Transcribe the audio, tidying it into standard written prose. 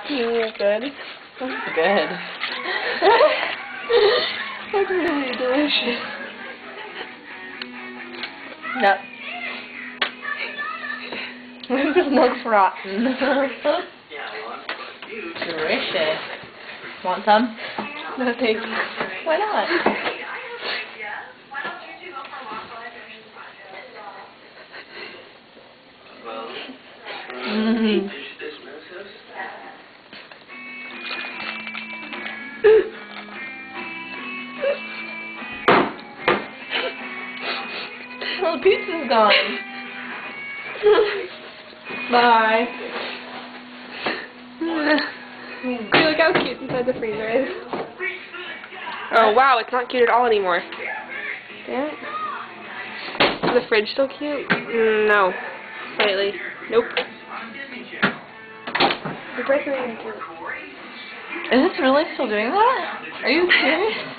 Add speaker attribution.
Speaker 1: Good.
Speaker 2: That's good.
Speaker 1: That's really delicious.
Speaker 2: No. This looks rotten. Delicious. Want some?
Speaker 1: No, thank you.
Speaker 2: Why not? Mm. Well, the pizza's gone. Bye.
Speaker 1: Look how cute inside the freezer is. Oh wow, it's not cute at all anymore. Damn it. Is the fridge still cute? No. Slightly. Nope. The breaker isn't cute.
Speaker 2: Is this really still doing that? Are you serious?